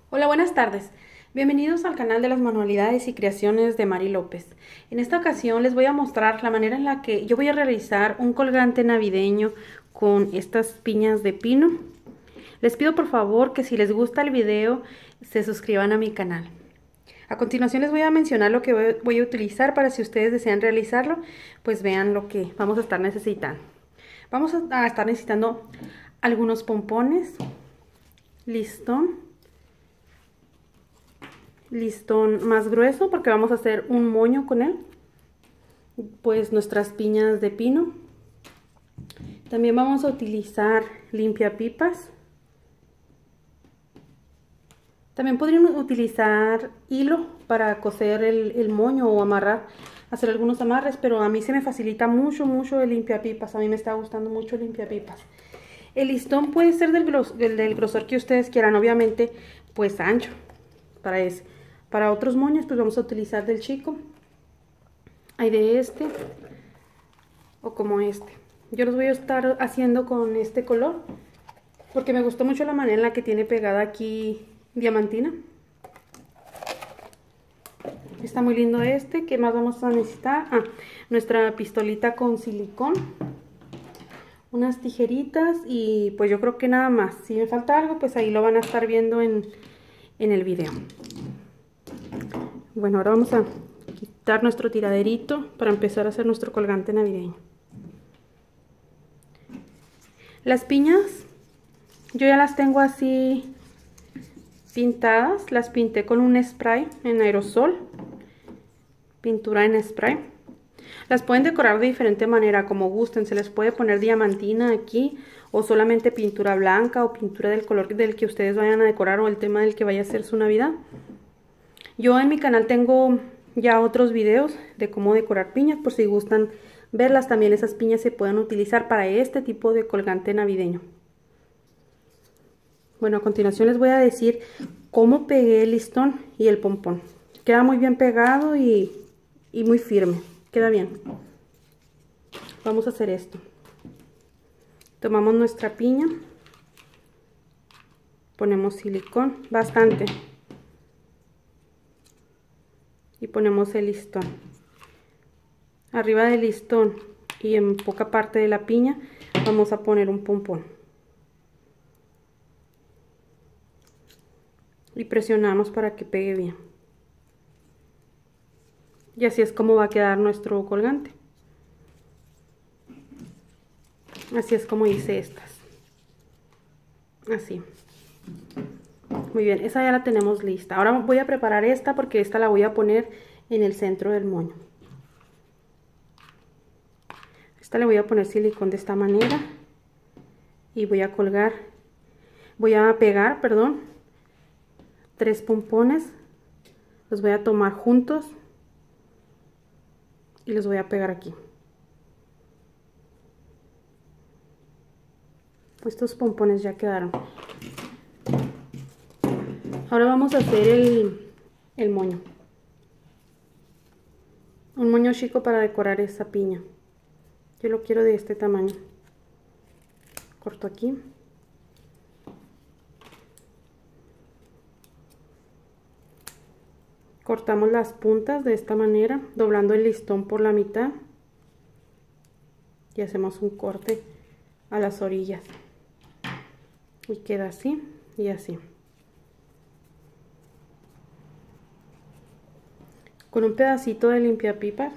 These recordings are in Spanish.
Hola, buenas tardes. Bienvenidos al canal de las manualidades y creaciones de Mari López. En esta ocasión les voy a mostrar la manera en la que yo voy a realizar un colgante navideño con estas piñas de pino. Les pido por favor que si les gusta el video se suscriban a mi canal. A continuación les voy a mencionar lo que voy a utilizar para si ustedes desean realizarlo, pues vean lo que vamos a estar necesitando. Vamos a estar necesitando algunos pompones, listón más grueso porque vamos a hacer un moño con él, pues nuestras piñas de pino. También vamos a utilizar limpiapipas. También podrían utilizar hilo para coser el moño o amarrar, hacer algunos amarres, pero a mí se me facilita mucho el limpiapipas. A mí me está gustando mucho el limpiapipas. El listón puede ser del grosor que ustedes quieran, obviamente pues ancho para ese. Para otros moños pues vamos a utilizar del chico. Hay de este o como este. Yo los voy a estar haciendo con este color porque me gustó mucho la manera en la que tiene pegada aquí diamantina. Está muy lindo este. ¿Qué más vamos a necesitar? Nuestra pistolita con silicón, unas tijeritas y pues yo creo que nada más. Si me falta algo pues ahí lo van a estar viendo en el video. Bueno, ahora vamos a quitar nuestro tiraderito para empezar a hacer nuestro colgante navideño. Las piñas yo ya las tengo así pintadas, las pinté con un spray en aerosol, pintura en spray. Las pueden decorar de diferente manera, como gusten. Se les puede poner diamantina aquí o solamente pintura blanca o pintura del color del que ustedes vayan a decorar o el tema del que vaya a ser su Navidad. Yo en mi canal tengo ya otros videos de cómo decorar piñas, por si gustan verlas. También esas piñas se pueden utilizar para este tipo de colgante navideño. Bueno, a continuación les voy a decir cómo pegué el listón y el pompón. Queda muy bien pegado y muy firme, queda bien. Vamos a hacer esto. Tomamos nuestra piña, ponemos silicón, bastante, y ponemos el listón. Arriba del listón y en poca parte de la piña vamos a poner un pompón. Y presionamos para que pegue bien. Y así es como va a quedar nuestro colgante. Así es como hice estas. Así. Muy bien, esa ya la tenemos lista. Ahora voy a preparar esta porque esta la voy a poner en el centro del moño. Esta le voy a poner silicón de esta manera. Y voy a pegar, perdón, 3 pompones. Los voy a tomar juntos y los voy a pegar aquí. Estos pompones ya quedaron. Ahora vamos a hacer el moño. Un moño chico para decorar esa piña. Yo lo quiero de este tamaño. Corto aquí. Cortamos las puntas de esta manera, doblando el listón por la mitad. Y hacemos un corte a las orillas. Y queda así y así. Con un pedacito de limpiapipas.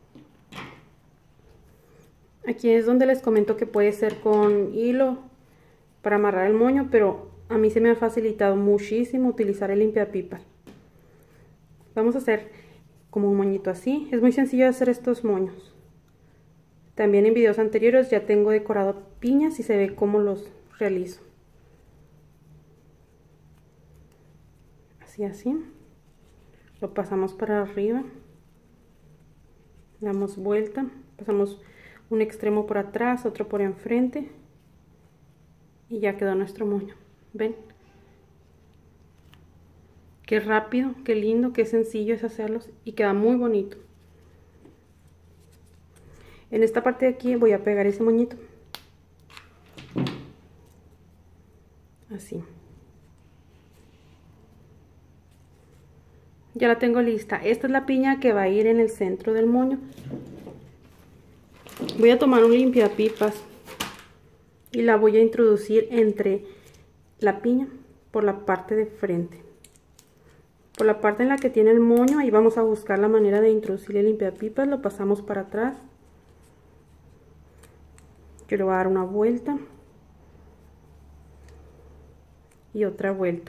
Aquí es donde les comento que puede ser con hilo para amarrar el moño, pero a mí se me ha facilitado muchísimo utilizar el limpiapipas. Vamos a hacer como un moñito así. Es muy sencillo hacer estos moños. También en videos anteriores ya tengo decorado piñas y se ve cómo los realizo. Así. Lo pasamos para arriba. Damos vuelta. Pasamos un extremo por atrás, otro por enfrente. Y ya quedó nuestro moño. ¿Ven? Qué rápido, qué lindo, qué sencillo es hacerlos y queda muy bonito. En esta parte de aquí voy a pegar ese moñito. Así. Ya la tengo lista. Esta es la piña que va a ir en el centro del moño. Voy a tomar un limpiapipas y la voy a introducir entre la piña por la parte de frente. Por la parte en la que tiene el moño, ahí vamos a buscar la manera de introducir el limpiapipas. Lo pasamos para atrás. Yo le voy a dar una vuelta. Y otra vuelta.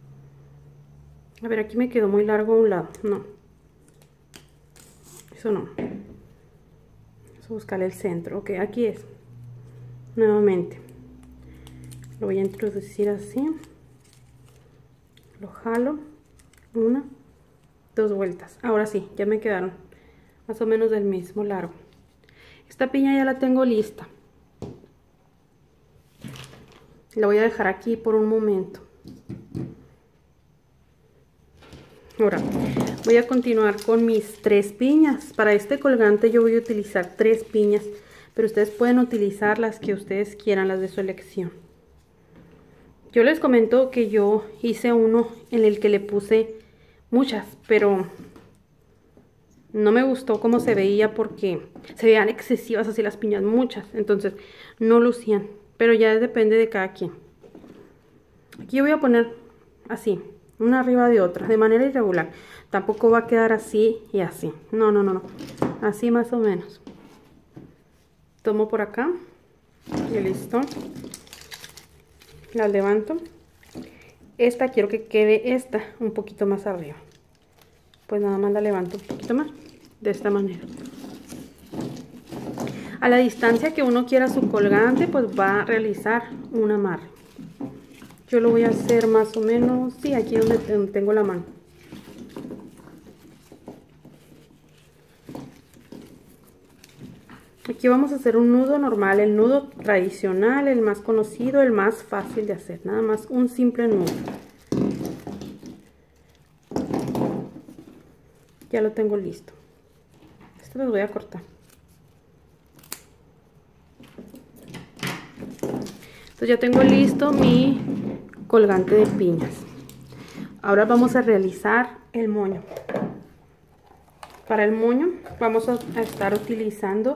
A ver, aquí me quedó muy largo a un lado. No. Eso no. Vamos a buscar el centro. Ok, aquí es. Nuevamente. Lo voy a introducir así. Lo jalo. Una, dos vueltas. Ahora sí, ya me quedaron más o menos del mismo largo. Esta piña ya la tengo lista. La voy a dejar aquí por un momento. Ahora voy a continuar con mis 3 piñas. Para este colgante yo voy a utilizar 3 piñas, pero ustedes pueden utilizar las que ustedes quieran, las de su elección. Yo les comento que yo hice uno en el que le puse muchas, pero no me gustó cómo se veía porque se veían excesivas así las piñas, muchas, entonces no lucían, pero ya depende de cada quien. Aquí yo voy a poner así, una arriba de otra, de manera irregular. Tampoco va a quedar así y así. No. Así más o menos. Tomo por acá y listo. La levanto. Esta quiero que quede un poquito más arriba. Pues nada más la levanto un poquito más. De esta manera. A la distancia que uno quiera su colgante, pues va a realizar un amarre. Yo lo voy a hacer más o menos, sí, aquí donde tengo la mano. Aquí vamos a hacer un nudo normal, el nudo tradicional, el más conocido, el más fácil de hacer. Nada más un simple nudo. Ya lo tengo listo. Esto lo voy a cortar. Entonces ya tengo listo mi colgante de piñas. Ahora vamos a realizar el moño. Para el moño vamos a estar utilizando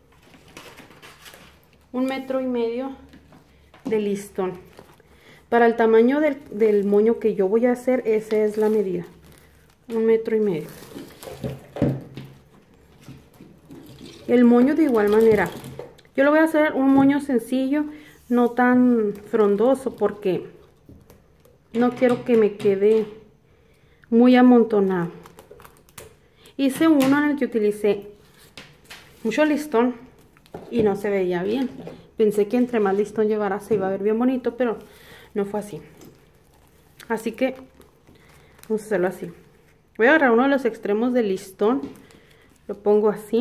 1,5 metros de listón. Para el tamaño del moño que yo voy a hacer, esa es la medida. 1,5 metros. El moño de igual manera. Yo lo voy a hacer un moño sencillo, no tan frondoso, porque no quiero que me quede muy amontonado. Hice uno en el que utilicé mucho listón y no se veía bien. Pensé que entre más listón llevara se iba a ver bien bonito, pero no fue así. Así que vamos a hacerlo así. Voy a agarrar uno de los extremos del listón, lo pongo así,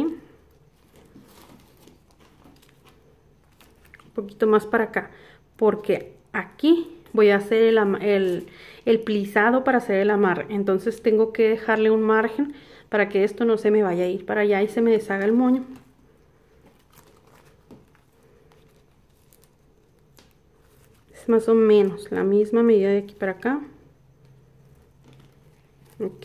un poquito más para acá, porque aquí voy a hacer el plisado para hacer el amarre. Entonces tengo que dejarle un margen para que esto no se me vaya a ir para allá y se me deshaga el moño. Es más o menos la misma medida de aquí para acá. Ok.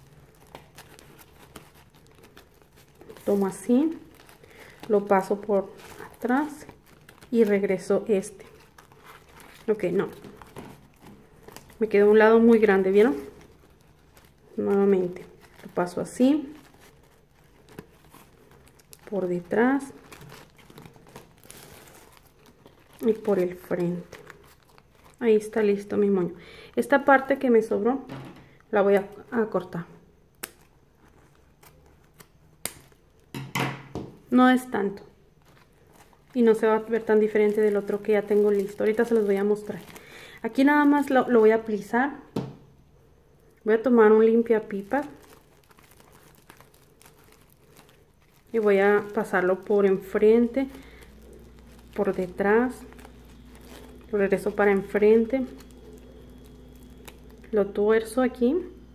Tomo así, lo paso por atrás y regreso este. Ok, no. Me quedó un lado muy grande, ¿vieron? Nuevamente, lo paso así, por detrás y por el frente. Ahí está listo mi moño. Esta parte que me sobró la voy a cortar. No es tanto y no se va a ver tan diferente del otro que ya tengo listo. Ahorita se los voy a mostrar. Aquí nada más lo voy a plisar. Voy a tomar un limpiapipas y voy a pasarlo por enfrente, por detrás, lo regreso para enfrente, lo tuerzo aquí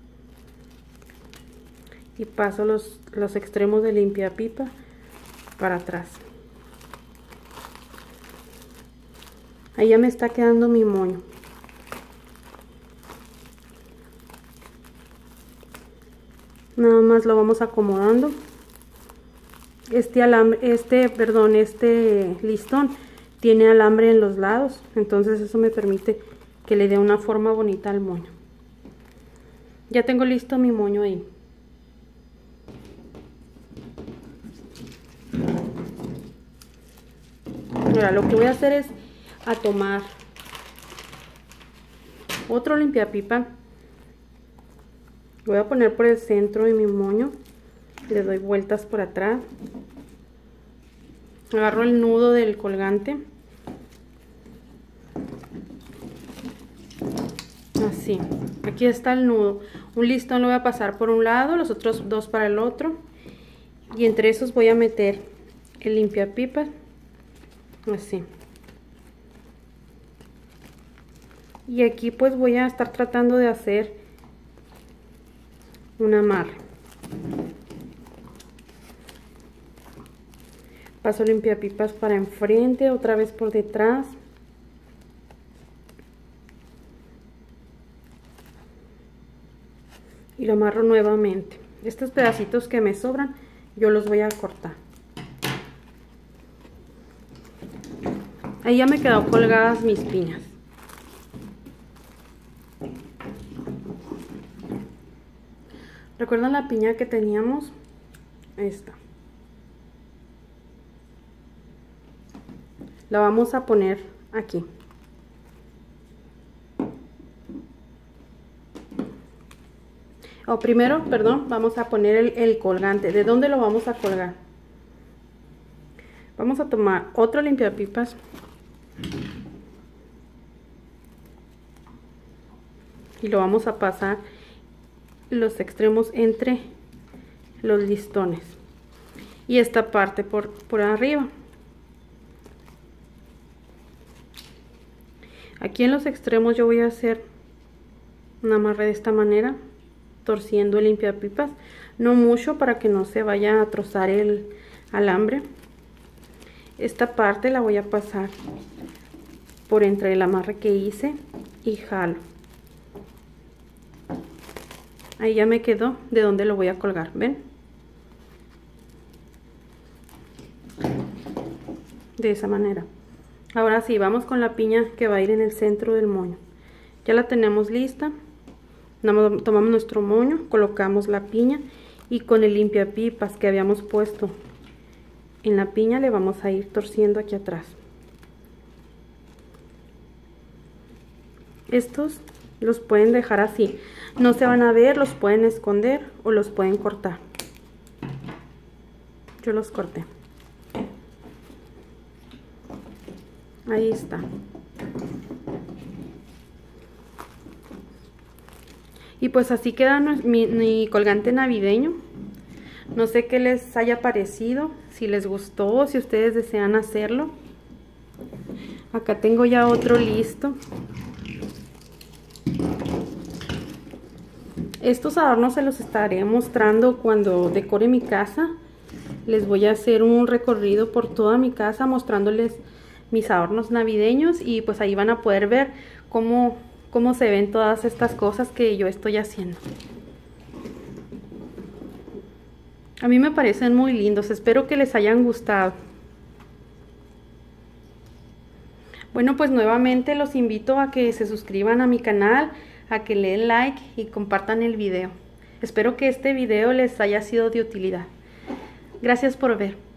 y paso los extremos de limpiapipas para atrás. Ahí ya me está quedando mi moño. Nada más lo vamos acomodando. Este listón tiene alambre en los lados, entonces eso me permite que le dé una forma bonita al moño. Ya tengo listo mi moño ahí. Ahora lo que voy a hacer es a tomar otro limpiapipa. Voy a poner por el centro de mi moño, le doy vueltas por atrás, agarro el nudo del colgante, así. Aquí está el nudo. Un listón lo voy a pasar por un lado, los otros dos para el otro, y entre esos voy a meter el limpiapipas, así. Y aquí pues voy a estar tratando de hacer un amarre. Paso limpiapipas para enfrente, otra vez por detrás. Y lo amarro nuevamente. Estos pedacitos que me sobran, yo los voy a cortar. Ahí ya me quedaron colgadas mis piñas. ¿Recuerdan la piña que teníamos? Esta. La vamos a poner aquí. O primero, perdón, vamos a poner el colgante. ¿De dónde lo vamos a colgar? Vamos a tomar otro limpiapipas. Y lo vamos a pasar los extremos entre los listones. Y esta parte por arriba. Aquí en los extremos yo voy a hacer un amarre de esta manera, torciendo el limpiapipas, no mucho para que no se vaya a trozar el alambre. Esta parte la voy a pasar por entre el amarre que hice y jalo. Ahí ya me quedó de donde lo voy a colgar, ¿ven? De esa manera. Ahora sí, vamos con la piña que va a ir en el centro del moño. Ya la tenemos lista. Tomamos nuestro moño, colocamos la piña y con el limpiapipas que habíamos puesto en la piña le vamos a ir torciendo aquí atrás. Estos los pueden dejar así, no se van a ver, los pueden esconder o los pueden cortar. Yo los corté. Ahí está. Y pues así queda mi colgante navideño. No sé qué les haya parecido, si les gustó, si ustedes desean hacerlo. Acá tengo ya otro listo. Estos adornos se los estaré mostrando cuando decore mi casa. Les voy a hacer un recorrido por toda mi casa mostrándoles mis adornos navideños y pues ahí van a poder ver cómo se ven todas estas cosas que yo estoy haciendo. A mí me parecen muy lindos, espero que les hayan gustado. Bueno, pues nuevamente los invito a que se suscriban a mi canal, a que le den like y compartan el video. Espero que este video les haya sido de utilidad. Gracias por ver.